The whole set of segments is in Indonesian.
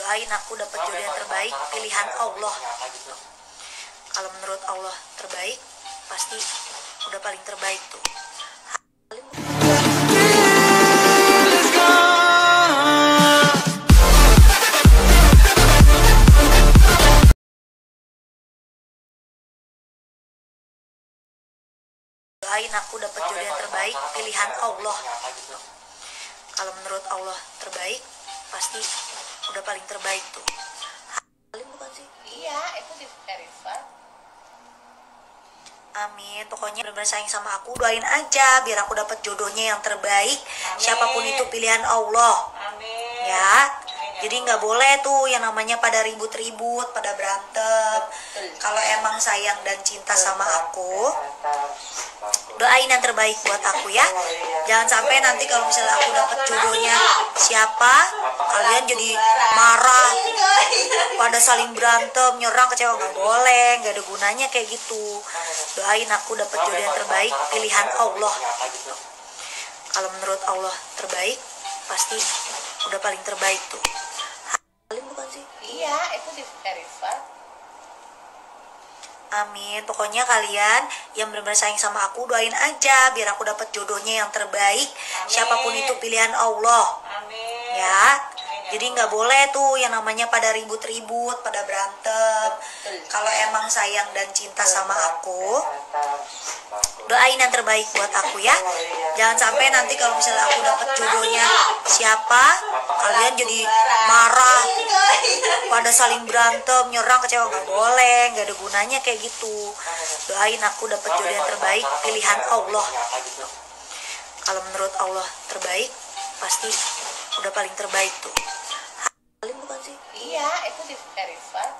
Doain aku dapat jodoh yang terbaik, pilihan Allah. Kalau menurut Allah terbaik, pasti udah paling terbaik tuh. Doain aku dapat jodoh yang terbaik, pilihan Allah. Kalau menurut Allah terbaik, pasti udah paling terbaik tuh. Bukan sih? Iya, itu di Verified. Amin. Pokoknya benar-benar sayang sama aku, doain aja biar aku dapat jodohnya yang terbaik. Amin. Siapapun itu pilihan Allah. Amin. Ya. Jadi nggak boleh tuh yang namanya pada ribut-ribut, pada berantem. Kalau emang sayang dan cinta sama aku, doain yang terbaik buat aku ya. Jangan sampai nanti kalau misalnya aku dapat jodohnya siapa, kalian jadi marah, pada saling berantem, nyerang, kecewa. Nggak boleh, nggak ada gunanya kayak gitu. Doain aku dapat jodoh yang terbaik, pilihan Allah. Kalau menurut Allah terbaik, pasti udah paling terbaik tuh. Bukan sih? Iya, itu di Verified. Amin. Pokoknya kalian yang benar-benar sayang sama aku, doain aja biar aku dapat jodohnya yang terbaik. Amin. Siapapun itu pilihan Allah. Amin. Ya. Jadi nggak boleh tuh yang namanya pada ribut-ribut, pada berantem. Kalau emang sayang dan cinta sama aku, doain yang terbaik buat aku ya. Jangan sampai nanti kalau misalnya aku dapat jodohnya siapa, kalian jadi marah, pada saling berantem, nyerang, kecewa. Nggak boleh, nggak ada gunanya kayak gitu. Doain aku dapat jodoh yang terbaik, pilihan Allah. Kalau menurut Allah terbaik, pasti udah paling terbaik tuh. Bukan sih? Iya, itu di Verified.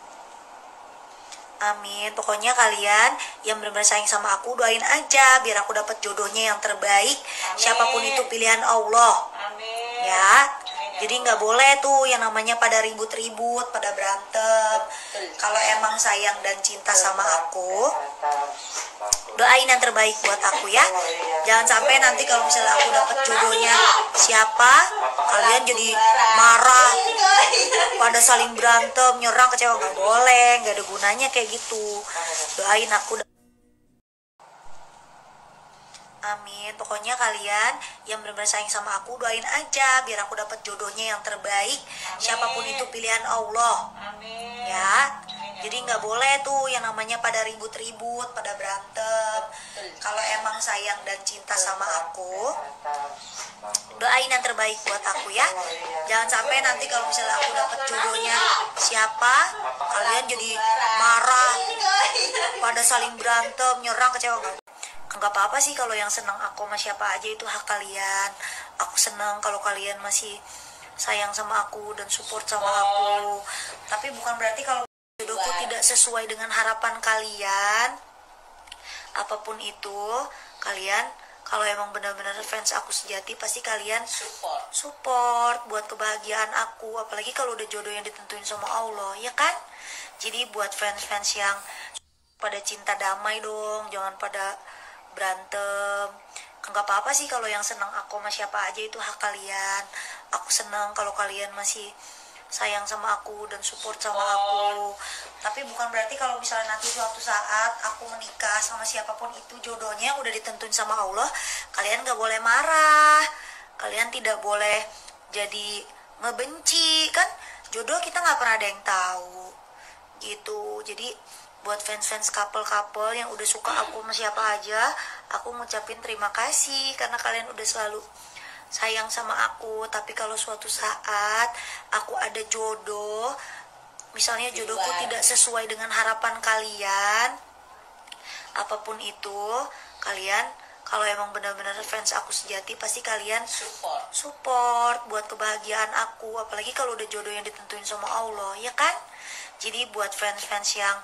Amin. Pokoknya kalian yang benar-benar sayang sama aku, doain aja biar aku dapat jodohnya yang terbaik. Amin. Siapapun itu pilihan Allah. Amin. Ya. Jadi nggak boleh tuh yang namanya pada ribut-ribut, pada berantem. Kalau emang sayang dan cinta sama aku, doain yang terbaik buat aku ya. Jangan sampai nanti kalau misalnya aku dapat jodohnya siapa, kalian jadi marah, pada saling berantem, nyerang, kecewa. Nggak boleh, nggak ada gunanya kayak gitu. Doain aku. Amin. Pokoknya kalian yang benar-benar sayang sama aku, doain aja biar aku dapat jodohnya yang terbaik. Amin. Siapapun itu pilihan Allah. Amin. Ya. Jadi nggak boleh tuh yang namanya pada ribut-ribut, pada berantem. Kalau emang sayang dan cinta sama aku, doain yang terbaik buat aku ya. Jangan sampai nanti kalau misalnya aku dapat jodohnya siapa, kalian jadi marah, pada saling berantem, nyerang, kecewa. Nggak apa-apa sih kalau yang senang aku sama siapa aja, itu hak kalian. Aku senang kalau kalian masih sayang sama aku dan support sama aku. Tapi bukan berarti kalau jodohku tidak sesuai dengan harapan kalian. Apapun itu, kalian kalau emang benar-benar fans aku sejati, pasti kalian support buat kebahagiaan aku. Apalagi kalau udah jodoh yang ditentuin sama Allah, ya kan? Jadi buat fans-fans yang pada cinta damai dong, jangan pada berantem. Nggak apa-apa sih kalau yang senang aku sama siapa aja, itu hak kalian. Aku senang kalau kalian masih sayang sama aku dan support sama aku. Tapi bukan berarti kalau misalnya nanti suatu saat aku menikah sama siapapun itu, jodohnya udah ditentuin sama Allah, kalian nggak boleh marah, kalian tidak boleh jadi ngebenci. Kan jodoh kita nggak pernah ada yang tahu gitu. Jadi buat fans-fans couple-couple yang udah suka aku sama siapa aja, aku ngucapin terima kasih karena kalian udah selalu sayang sama aku. Tapi kalau suatu saat aku ada jodoh, misalnya jodohku tidak sesuai dengan harapan kalian, apapun itu, kalian kalau emang benar-benar fans aku sejati, pasti kalian support buat kebahagiaan aku. Apalagi kalau udah jodoh yang ditentuin sama Allah, ya kan? Jadi buat fans-fans yang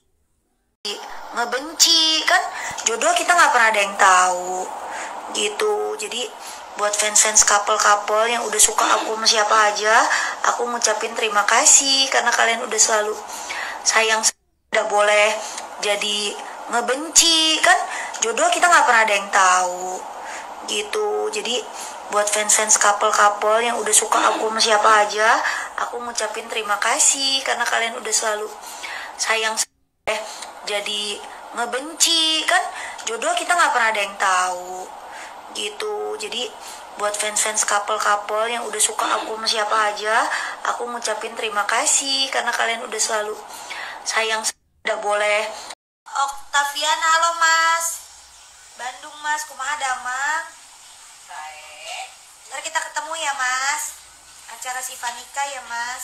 ngebenci, kan jodoh kita nggak pernah ada yang tahu gitu. Jadi buat fans-fans couple-couple yang udah suka aku sama siapa aja, aku ngucapin terima kasih karena kalian udah selalu sayang. Tidak boleh jadi ngebenci, kan jodoh kita nggak pernah ada yang tahu gitu. Jadi buat fans-fans couple-couple yang udah suka aku sama siapa aja, aku ngucapin terima kasih karena kalian udah selalu sayang jadi ngebenci kan. Jodoh kita nggak pernah ada yang tahu gitu. Jadi buat fans-fans couple-couple yang udah suka aku sama siapa aja, aku ngucapin terima kasih karena kalian udah selalu sayang. Udah boleh. Oktavian, halo Mas. Bandung Mas, kumaha damang? Baik. Ntar kita ketemu ya Mas. Acara Sivanika ya Mas.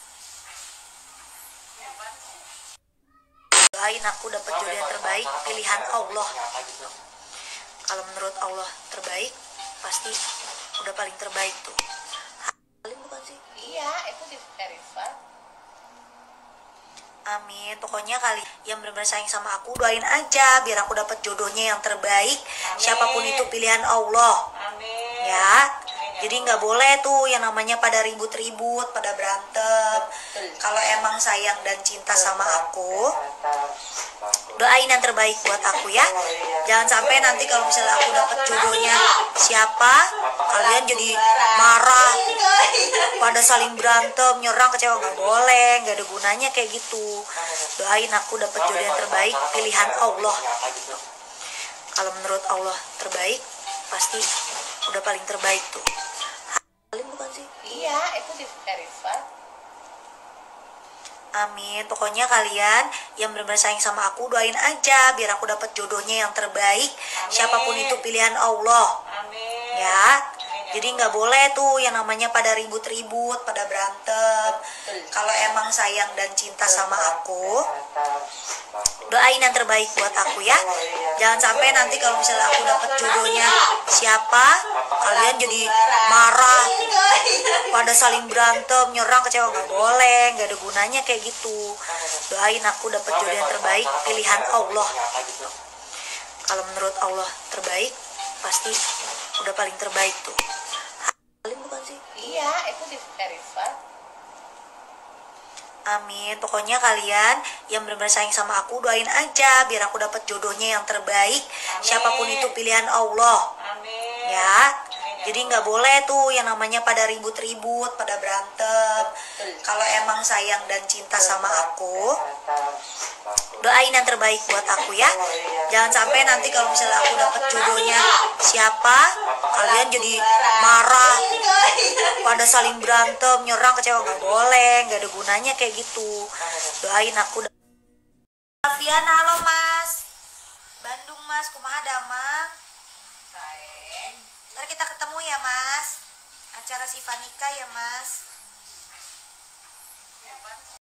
Doain aku dapat jodoh yang terbaik, pilihan Allah. Kalau menurut Allah terbaik, pasti udah paling terbaik tuh. Halim bukan sih? Iya, itu di Verified. Amin. Pokoknya kali yang benar-benar sayang sama aku, doain aja biar aku dapat jodohnya yang terbaik. Amin. Siapapun itu pilihan Allah. Amin. Ya. Jadi nggak boleh tuh yang namanya pada ribut-ribut, pada berantem. Kalau emang sayang dan cinta sama aku, doain yang terbaik buat aku ya. Jangan sampai nanti kalau misalnya aku dapat jodohnya siapa, kalian jadi marah, pada saling berantem, nyerang, kecewa. Nggak boleh, nggak ada gunanya kayak gitu. Doain aku dapat jodoh yang terbaik, pilihan Allah. Kalau menurut Allah terbaik, pasti udah paling terbaik tuh. Halim bukan sih? Iya, itu di Verified. Amin. Pokoknya kalian yang benar-benar sayang sama aku, doain aja biar aku dapat jodohnya yang terbaik. Amin. Siapapun itu pilihan Allah. Amin. Ya. Jadi nggak boleh tuh yang namanya pada ribut-ribut, pada berantem. Kalau emang sayang dan cinta sama aku, doain yang terbaik buat aku ya. Jangan sampai nanti kalau misalnya aku dapat jodohnya siapa, kalian jadi marah, pada saling berantem, nyerang, kecewa. Nggak boleh, nggak ada gunanya kayak gitu. Doain aku dapat jodoh yang terbaik, pilihan Allah. Kalau menurut Allah terbaik, pasti udah paling terbaik tuh. Halim bukan sih? Iya, itu di Verified. Amin. Pokoknya kalian yang benar-benar sayang sama aku, doain aja biar aku dapat jodohnya yang terbaik. Amin. Siapapun itu pilihan Allah. Amin. Ya. Jadi nggak boleh tuh yang namanya pada ribut-ribut, pada berantem. Kalau emang sayang dan cinta sama aku, doain yang terbaik buat aku ya. Jangan sampai nanti kalau misalnya aku dapat jodohnya siapa, kalian jadi marah, pada saling berantem, nyerang, kecewa. Nggak boleh, nggak ada gunanya kayak gitu. Doain aku. Alfian, halo Mas. Bandung Mas, kumaha damang? Baik. Ntar kita ketemu ya Mas. Acara Sivanika ya Mas.